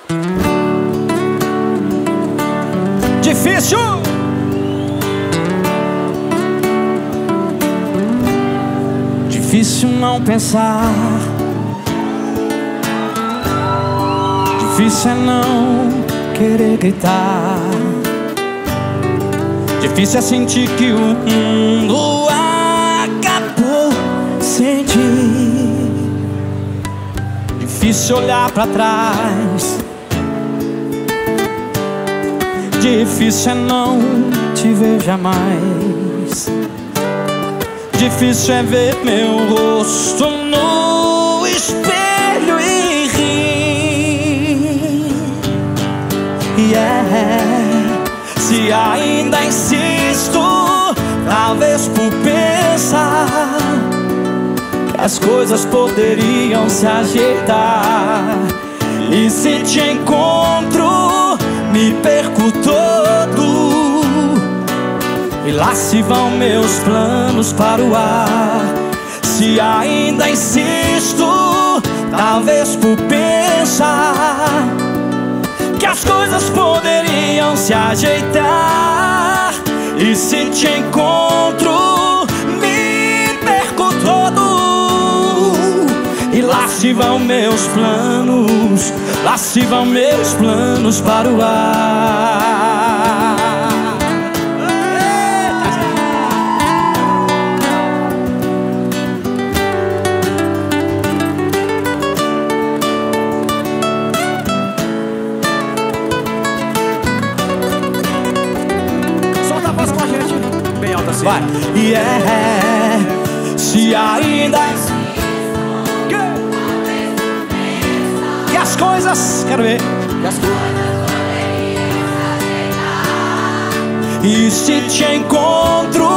Difícil. Difícil não pensar. Difícil é não querer gritar. Difícil é sentir que o mundo acabou sem ti. Difícil olhar pra trás. Difícil é não te ver jamais. Difícil é ver meu rosto no espelho e rir. Se ainda insisto, talvez por pensar que as coisas poderiam se ajeitar. E se te encontro, me perco todo, e lá se vão meus planos para o ar. Se ainda insisto, talvez por pensar que as coisas poderiam se ajeitar. E se te encontro, me perco todo, e lá se vão meus planos, lá se vão meus planos para o ar. Solta a voz com a gente, bem alta assim. Vai. Se ainda que as coisas, quero ver, e se te encontro,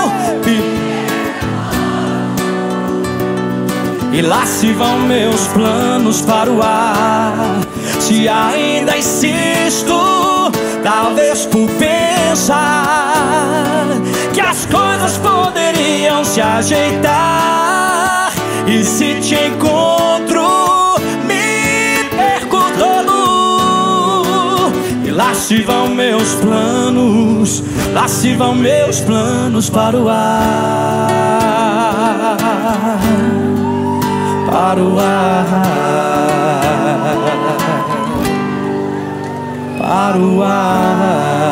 e lá se vão meus planos para o ar. Se ainda insisto, talvez por pensar que as coisas poderiam se ajeitar. E se te encontro, me perco todo, e lá se vão meus planos, lá se vão meus planos para o ar. Para o ar. Para o ar.